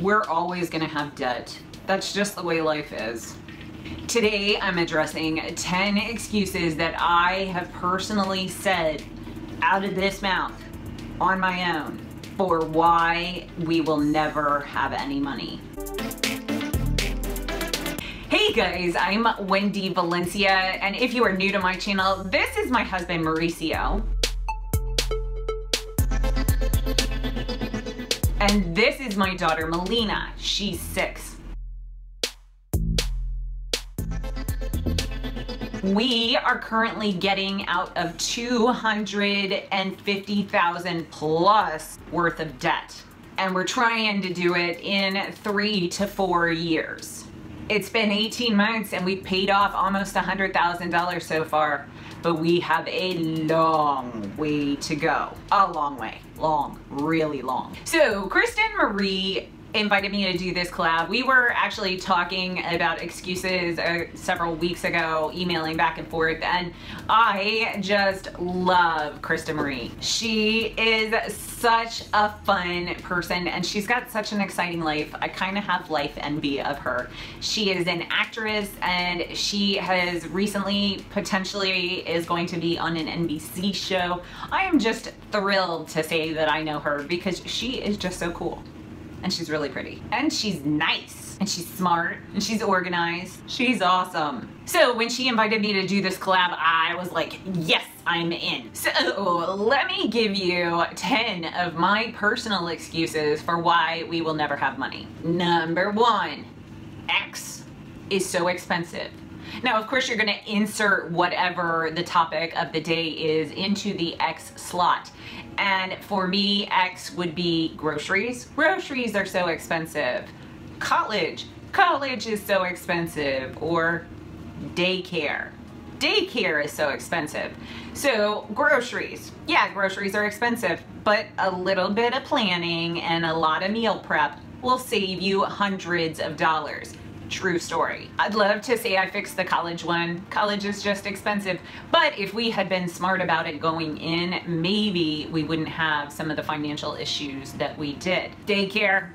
We're always gonna have debt. That's just the way life is. Today, I'm addressing 10 excuses that I have personally said out of this mouth on my own for why we will never have any money. Hey guys, I'm Wendy Valencia, and if you are new to my channel, this is my husband Mauricio. And this is my daughter Melina. She's 6. We are currently getting out of $250,000 plus worth of debt, and we're trying to do it in 3 to 4 years. It's been 18 months and we've paid off almost $100,000 so far, but we have a long way to go. A long way. Long. Really long. So Kristen Marie invited me to do this collab. We were actually talking about excuses several weeks ago, emailing back and forth, and I just love Kristen Marie. She is such a fun person and she's got such an exciting life. I kind of have life envy of her. She is an actress and she has recently potentially is going to be on an NBC show. I am just thrilled to say that I know her because she is just so cool. And she's really pretty. And she's nice. And she's smart. And she's organized. She's awesome. So when she invited me to do this collab, I was like, yes, I'm in. So let me give you 10 of my personal excuses for why we will never have money. Number 1, X is so expensive. Now, of course, you're gonna insert whatever the topic of the day is into the X slot. And for me, X would be groceries. Groceries are so expensive. College is so expensive. Or daycare is so expensive. So groceries, yeah, groceries are expensive, but a little bit of planning and a lot of meal prep will save you hundreds of dollars. True story. I'd love to say I fixed the college one. College is just expensive, but if we had been smart about it going in, maybe we wouldn't have some of the financial issues that we did. Daycare,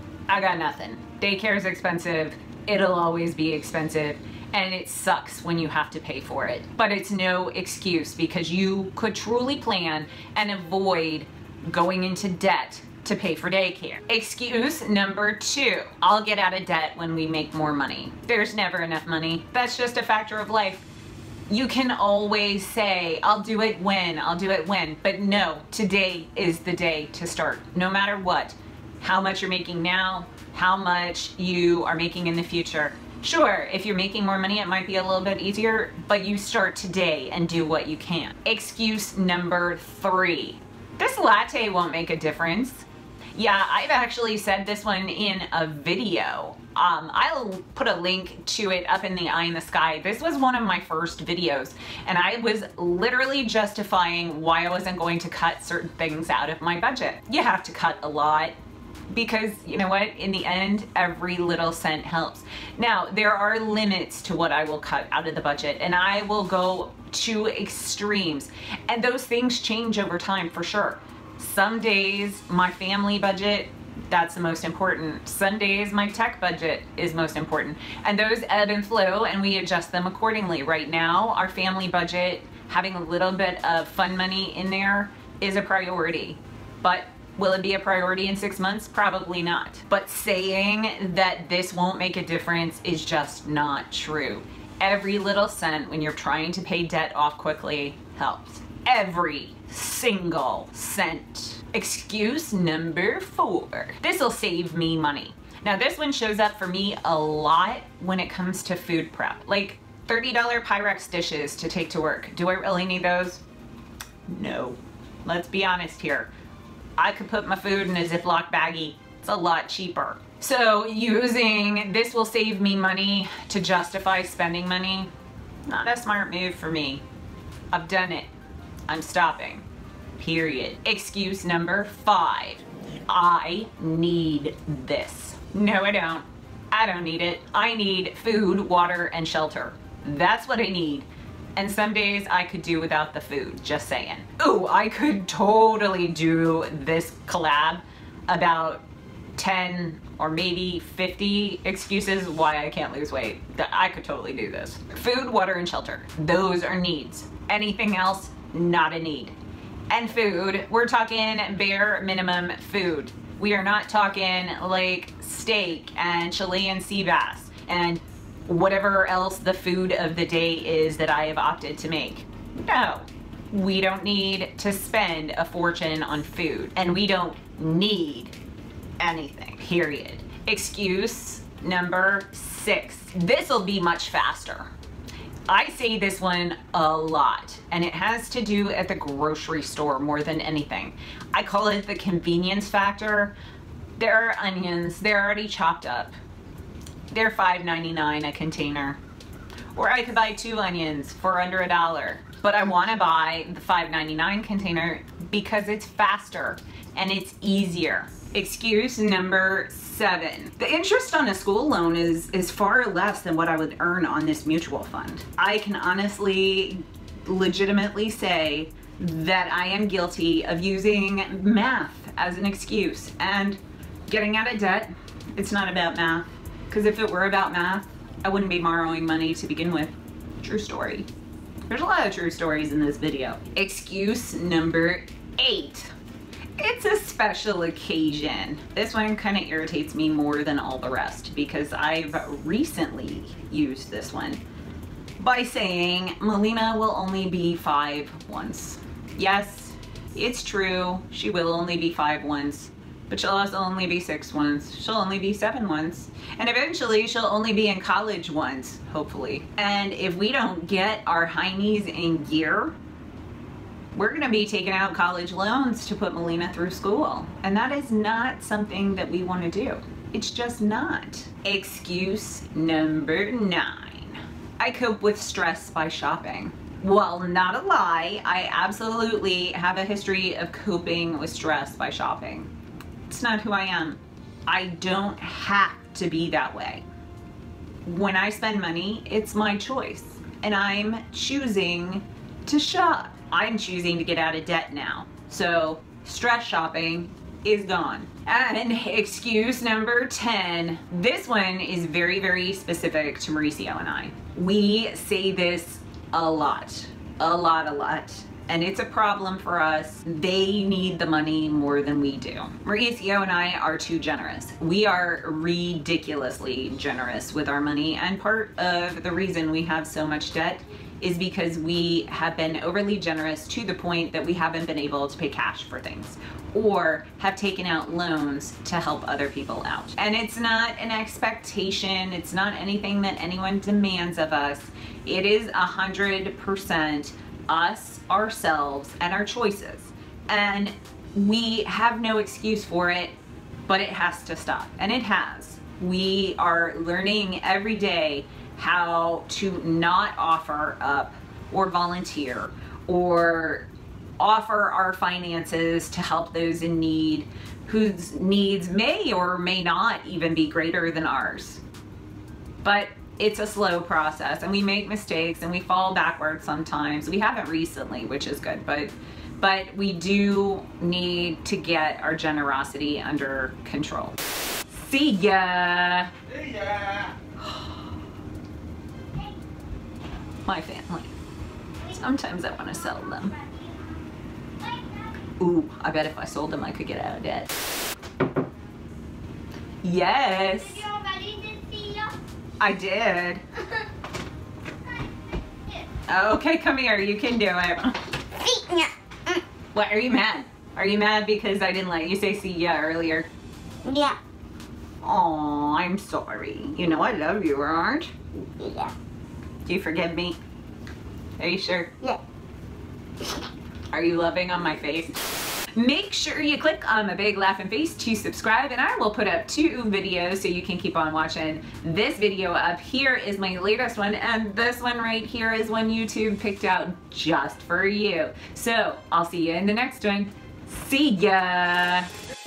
I got nothing. Daycare is expensive. It'll always be expensive, and it sucks when you have to pay for it. But it's no excuse because you could truly plan and avoid going into debt to pay for daycare. Excuse number 2, I'll get out of debt when we make more money. There's never enough money. That's just a factor of life. You can always say, I'll do it when, but no, today is the day to start. No matter what, how much you're making now, how much you are making in the future. Sure, if you're making more money, it might be a little bit easier, but you start today and do what you can. Excuse number 3, this latte won't make a difference. Yeah, I've actually said this one in a video. I'll put a link to it up in the eye in the sky. This was one of my first videos, and I was literally justifying why I wasn't going to cut certain things out of my budget. You have to cut a lot because, you know what, in the end, every little cent helps. Now, there are limits to what I will cut out of the budget, and I will go to extremes, and those things change over time for sure. Some days my family budget, that's the most important. Some days my tech budget is most important. And those ebb and flow and we adjust them accordingly. Right now, our family budget, having a little bit of fun money in there is a priority. But will it be a priority in 6 months? Probably not. But saying that this won't make a difference is just not true. Every little cent when you're trying to pay debt off quickly helps. Every single cent. Excuse number 4. This'll save me money. Now this one shows up for me a lot when it comes to food prep. Like $30 Pyrex dishes to take to work. Do I really need those? No. Let's be honest here. I could put my food in a Ziploc baggie. It's a lot cheaper. So using this will save me money to justify spending money, not a smart move for me. I've done it. I'm stopping. Period. Excuse number 5. I need this. No, I don't. I don't need it. I need food, water, and shelter. That's what I need. And some days I could do without the food, just saying. Ooh, I could totally do this collab about 10 or maybe 50 excuses why I can't lose weight. I could totally do this. Food, water, and shelter. Those are needs. Anything else, not a need. And food, we're talking bare minimum food. We are not talking like steak and Chilean sea bass and whatever else the food of the day is that I have opted to make. No, we don't need to spend a fortune on food, and we don't need anything, period. Excuse number 6. This will be much faster. I say this one a lot, and it has to do at the grocery store more than anything. I call it the convenience factor. There are onions, they're already chopped up. They're $5.99 a container. Or I could buy 2 onions for under $1. But I want to buy the $5.99 container because it's faster and it's easier. Excuse number 7. The interest on a school loan is far less than what I would earn on this mutual fund. I can honestly, legitimately say that I am guilty of using math as an excuse. And getting out of debt, it's not about math. Because if it were about math, I wouldn't be borrowing money to begin with. True story. There's a lot of true stories in this video. Excuse number 8. It's a special occasion. This one kind of irritates me more than all the rest because I've recently used this one by saying Melina will only be 5 once. Yes, it's true. She will only be 5 once, but she'll also only be 6 once. She'll only be 7 once. And eventually she'll only be in college once, hopefully. And if we don't get our heinies in gear, we're gonna be taking out college loans to put Melina through school. And that is not something that we wanna do. It's just not. Excuse number 9. I cope with stress by shopping. Well, not a lie, I absolutely have a history of coping with stress by shopping. It's not who I am. I don't have to be that way. When I spend money, it's my choice. And I'm choosing to shop. I'm choosing to get out of debt now. So stress shopping is gone. And excuse number 10. This one is very, very specific to Mauricio and I. We say this a lot. And it's a problem for us. They need the money more than we do. Mauricio and I are too generous. We are ridiculously generous with our money, and part of the reason we have so much debt is because we have been overly generous to the point that we haven't been able to pay cash for things or have taken out loans to help other people out. And it's not an expectation. It's not anything that anyone demands of us. It is 100% us, ourselves, and our choices. And we have no excuse for it, but it has to stop. And it has. We are learning every day how to not offer up or volunteer or offer our finances to help those in need whose needs may or may not even be greater than ours. But it's a slow process, and we make mistakes and we fall backwards sometimes. We haven't recently, which is good, but we do need to get our generosity under control. See ya! See ya! My family. Sometimes I want to sell them. Ooh, I bet if I sold them I could get out of debt. Yes! Did you already see ya? I did. Okay, come here, you can do it. What, are you mad? Are you mad because I didn't let you say see ya earlier? Yeah. Aw, I'm sorry. You know I love you, aren't? Yeah. Do you forgive me? Are you sure? Yeah. Are you loving on my face? Make sure you click on my big laughing face to subscribe, and I will put up 2 videos so you can keep on watching. This video up here is my latest one, and this one right here is one YouTube picked out just for you. So I'll see you in the next one. See ya!